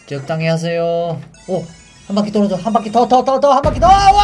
적당히 하세요. 오! 한 바퀴 돌아줘. 한 바퀴 한 바퀴 더! 와!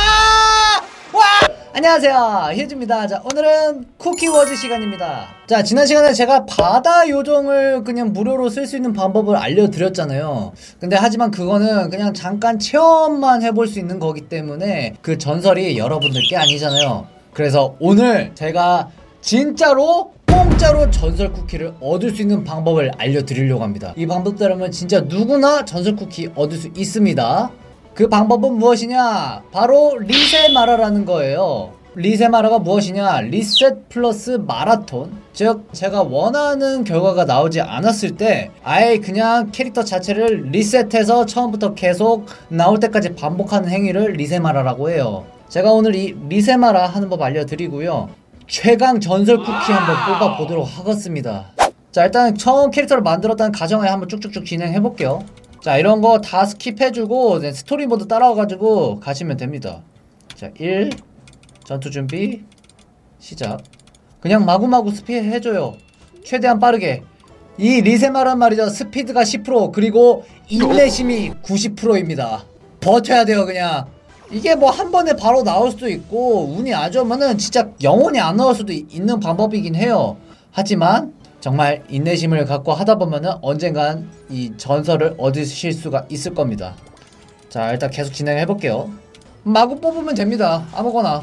와! 안녕하세요. 휴즈입니다. 자, 오늘은 쿠키워즈 시간입니다. 자, 지난 시간에 제가 바다 요정을 그냥 무료로 쓸 수 있는 방법을 알려드렸잖아요. 근데 하지만 그거는 그냥 잠깐 체험만 해볼 수 있는 거기 때문에 그 전설이 여러분들께 아니잖아요. 그래서 오늘 제가 진짜로 공짜로 전설 쿠키를 얻을 수 있는 방법을 알려드리려고 합니다. 이 방법대로면 진짜 누구나 전설 쿠키 얻을 수 있습니다. 그 방법은 무엇이냐? 바로 리세마라라는 거예요. 리세마라가 무엇이냐? 리셋 플러스 마라톤. 즉 제가 원하는 결과가 나오지 않았을 때 아예 그냥 캐릭터 자체를 리셋해서 처음부터 계속 나올 때까지 반복하는 행위를 리세마라라고 해요. 제가 오늘 이 리세마라 하는 법 알려드리고요, 최강 전설 쿠키 한번 뽑아보도록 하겠습니다. 자, 일단 처음 캐릭터를 만들었다는 가정에 한번 쭉쭉쭉 진행해볼게요. 자, 이런 거 다 스킵해주고 스토리 모드 따라와가지고 가시면 됩니다. 자, 1 전투 준비 시작. 그냥 마구마구 스피해줘요. 최대한 빠르게. 이 리세마란 말이죠, 스피드가 10% 그리고 인내심이 90%입니다 버텨야 돼요. 그냥 이게 뭐 한 번에 바로 나올 수도 있고 운이 안 좋으면은 진짜 영원히 안 나올 수도 있는 방법이긴 해요. 하지만 정말 인내심을 갖고 하다 보면은 언젠간 이 전설을 얻으실 수가 있을 겁니다. 자, 일단 계속 진행해 볼게요. 마구 뽑으면 됩니다. 아무거나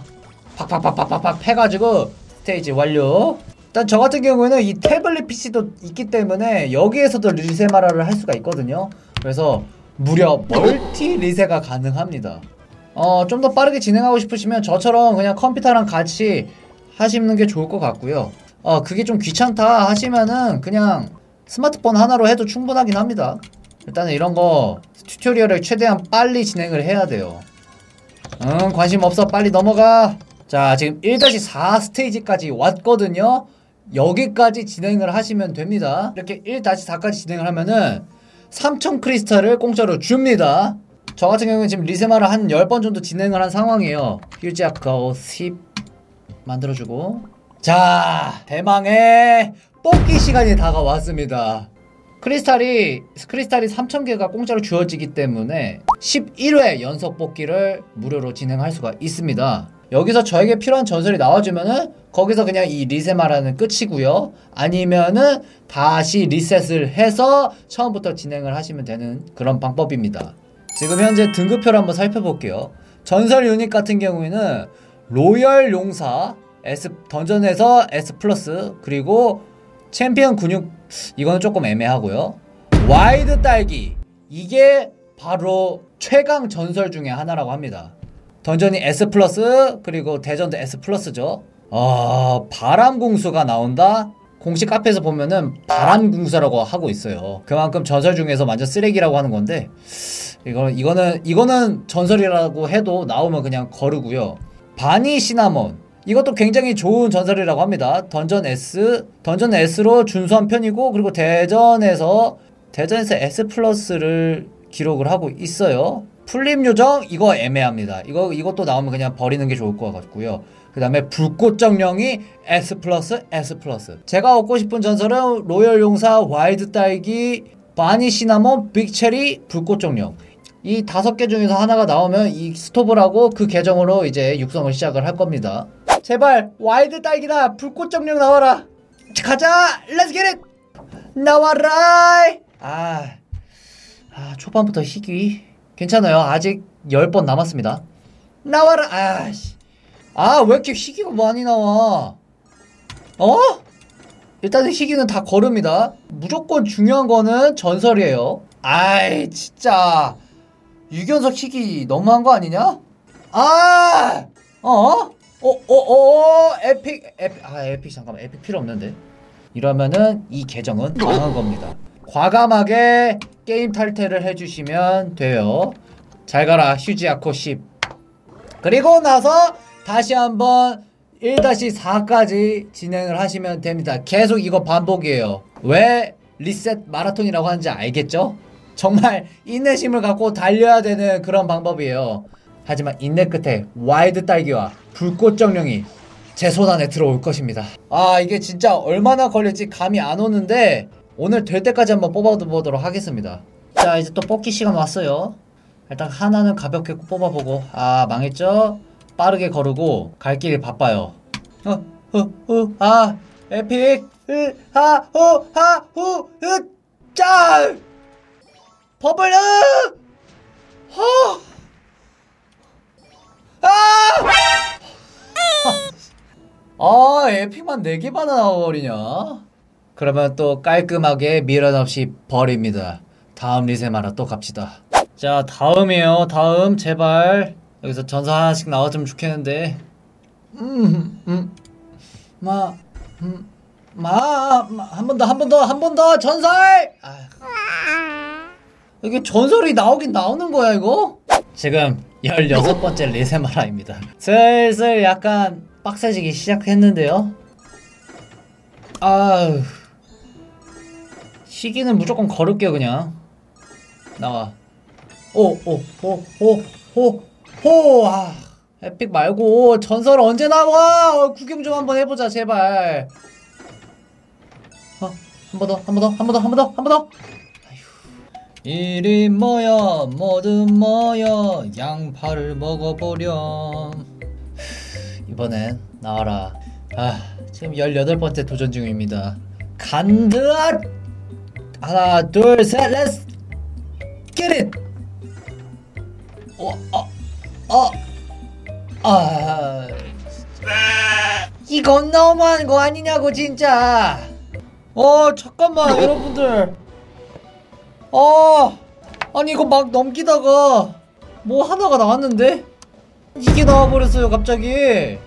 팍팍팍팍팍 패가지고 스테이지 완료. 일단 저 같은 경우에는 이 태블릿 PC도 있기 때문에 여기에서도 리세마라를 할 수가 있거든요. 그래서 무려 멀티 리세가 가능합니다. 좀 더 빠르게 진행하고 싶으시면 저처럼 그냥 컴퓨터랑 같이 하시는 게 좋을 것 같고요. 그게 좀 귀찮다 하시면은 그냥 스마트폰 하나로 해도 충분하긴 합니다. 일단은 이런 거 튜토리얼을 최대한 빨리 진행을 해야 돼요. 관심 없어. 빨리 넘어가. 자, 지금 1-4 스테이지까지 왔거든요. 여기까지 진행을 하시면 됩니다. 이렇게 1-4까지 진행을 하면은 3000 크리스탈을 공짜로 줍니다. 저 같은 경우는 지금 리세마를 한 10번 정도 진행을 한 상황이에요. 휴지아커 10 만들어주고. 자, 대망의 뽑기 시간이 다가왔습니다. 크리스탈이 3000개가 공짜로 주어지기 때문에 11회 연속 뽑기를 무료로 진행할 수가 있습니다. 여기서 저에게 필요한 전설이 나와주면은 거기서 그냥 이 리세마라는 끝이고요, 아니면은 다시 리셋을 해서 처음부터 진행을 하시면 되는 그런 방법입니다. 지금 현재 등급표를 한번 살펴볼게요. 전설 유닛 같은 경우에는 로열 용사 던전에서 S+, 그리고 챔피언 근육, 이거는 조금 애매하고요. 와이드 딸기, 이게 바로 최강 전설 중에 하나라고 합니다. 던전이 S+, 그리고 대전도 S+죠. 바람궁수가 나온다? 공식 카페에서 보면은 바람궁수라고 하고 있어요. 그만큼 전설 중에서 완전 쓰레기라고 하는 건데, 이거는 전설이라고 해도 나오면 그냥 거르고요. 바니 시나몬, 이것도 굉장히 좋은 전설이라고 합니다. 던전 S로 준수한 편이고, 그리고 대전에서 S+를 기록을 하고 있어요. 풀림 요정, 이거 애매합니다. 이것도 나오면 그냥 버리는 게 좋을 것 같고요. 그 다음에 불꽃 정령이 S+. 제가 얻고 싶은 전설은 로열 용사, 와일드 딸기, 바니 시나몬, 빅체리, 불꽃 정령, 이 5개 중에서 하나가 나오면 이 스톱을 하고 그 계정으로 이제 육성을 시작을 할 겁니다. 제발 와일드 딸기나 불꽃 정령 나와라. 가자. 렛츠 겟 잇. 나와라. 초반부터 희귀 괜찮아요. 아직 10번 남았습니다. 나와라. 왜 이렇게 희귀가 많이 나와? 일단은 희귀는 다 거릅니다. 무조건 중요한 거는 전설이에요. 진짜 유견석 희귀 너무한 거 아니냐? 에픽 잠깐만, 에픽 필요 없는데. 이러면은 이 계정은 망한 겁니다. 과감하게 게임 탈퇴를 해주시면 돼요. 잘 가라 휴지아코 10. 그리고 나서 다시 한번 1-4까지 진행을 하시면 됩니다. 계속 이거 반복이에요. 왜 리셋 마라톤이라고 하는지 알겠죠? 정말 인내심을 갖고 달려야 되는 그런 방법이에요. 하지만 인내 끝에 와일드 딸기와 불꽃 정령이 제 손 안에 들어올 것입니다. 이게 진짜 얼마나 걸릴지 감이 안 오는데 오늘 될 때까지 한번 뽑아보도록 하겠습니다. 자, 이제 또 뽑기 시간 왔어요. 일단 하나는 가볍게 뽑아보고. 아, 망했죠? 빠르게 거르고 갈 길이 바빠요. 에픽 짤 버블 에픽만 4개만 나와버리냐? 그러면 또 깔끔하게 미련 없이 버립니다. 다음 리세마라 또 갑시다. 자, 다음이에요. 다음 제발 여기서 전설 하나씩 나왔으면 좋겠는데. 한 번 더 전설! 이게 전설이 나오긴 나오는 거야 이거? 지금 16번째 리세마라입니다. 슬슬 약간 빡세지기 시작했는데요. 아휴, 시기는 무조건 걸을게요. 그냥 나와. 에픽 말고 전설 언제 나와? 구경 좀 한번 해보자 제발. 한 번 더. 이리 모여 모두 모여 양파를 먹어보렴. 이번엔 나와라. 지금 18번째 도전 중입니다. 간다. 하나 둘 셋 렛츠 get it. 이건 너무한 거 아니냐고 진짜. 잠깐만 여러분들. 아니 이거 막 넘기다가 뭐 하나가 나왔는데 이게 나와버렸어요 갑자기.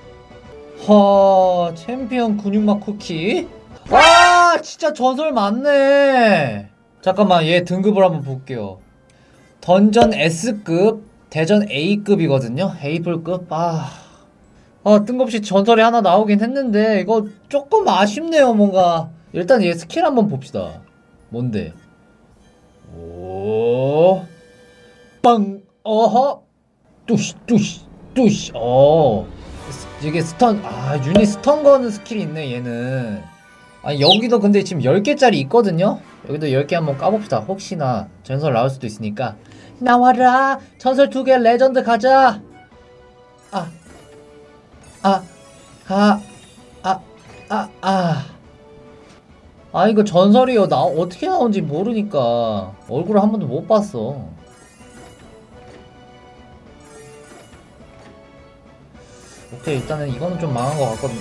챔피언 근육막 쿠키. 진짜 전설 많네. 잠깐만 얘 등급을 한번 볼게요. 던전 S급, 대전 A급이거든요. A불급. 뜬금없이 전설이 하나 나오긴 했는데 이거 조금 아쉽네요 뭔가. 일단 얘 스킬 한번 봅시다. 뭔데? 빵! 뚜시. 이게 스턴, 유닛 스턴 거는 스킬이 있네 얘는. 여기도 근데 지금 10개짜리 있거든요? 여기도 10개 한번 까봅시다. 혹시나 전설 나올 수도 있으니까. 나와라! 전설 2개 레전드 가자! 이거 전설이요. 어떻게 나온지 모르니까 얼굴을 한 번도 못 봤어. 오케이, 일단은 이거는 좀 망한 것 같거든.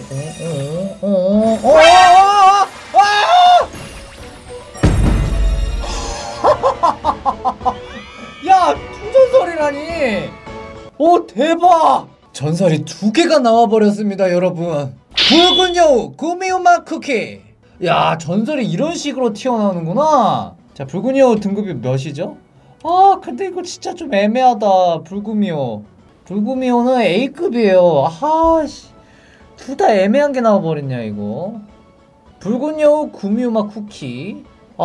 야, 투전설이라니! 오, 대박! 전설이 2개가 나와버렸습니다, 여러분. 붉은 여우 구미우마 쿠키. 야, 전설이 이런 식으로 튀어나오는구나. 자, 붉은 여우 등급이 몇이죠? 근데 이거 진짜 좀 애매하다. 불구미호는 A급이에요. 둘 다 애매한 게 나와버렸냐 이거. 붉은 여우 구미우마 쿠키.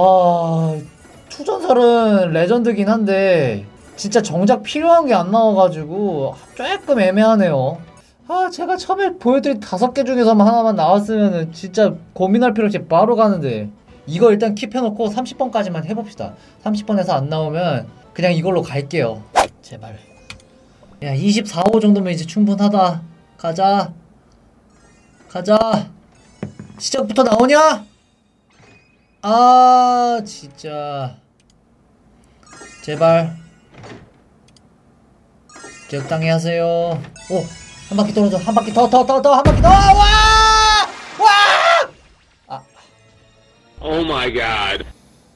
투전설은 레전드긴 한데 진짜 정작 필요한 게 안 나와가지고 조금 애매하네요. 제가 처음에 보여드린 5개 중에서만 하나만 나왔으면은 진짜 고민할 필요 없이 바로 가는데. 이거 일단 킵해놓고 30번까지만 해봅시다. 30번에서 안 나오면 그냥 이걸로 갈게요. 제발. 야, 24호 정도면 이제 충분하다. 가자. 시작부터 나오냐? 진짜. 제발. 적당히 하세요. 한 바퀴 떨어져. 한 바퀴 더, 한 바퀴 더. Oh my god.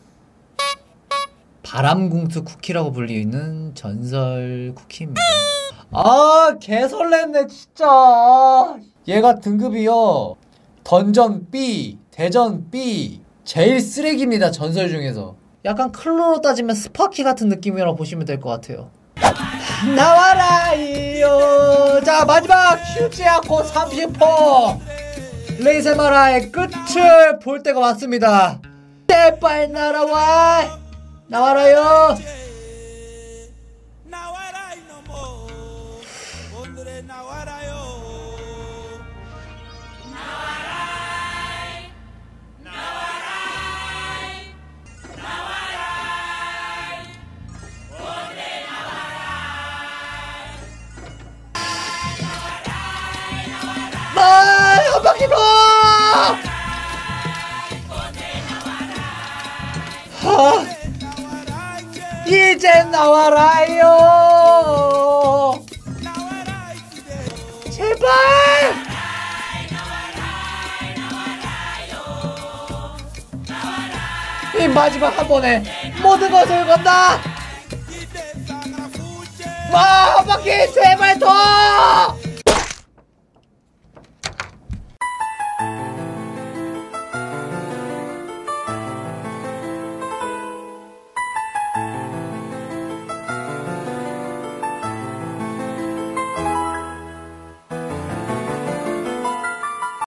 바람궁수 쿠키라고 불리는 전설 쿠키입니다. 개설렜네 진짜. 얘가 등급이요. 던전 B, 대전 B. 제일 쓰레기입니다 전설 중에서. 약간 클로로 따지면 스파키 같은 느낌이라고 보시면 될 것 같아요. 나와라 이요. 자, 마지막 휴지 않고 30호 리세마라의 끝을 볼 때가 왔습니다. 제발 나와라요. 한 바퀴 더! 이제 나와라요. 제발. 이 마지막 한 번에 모든 것을 건다. 와, 한 바퀴 제발 더.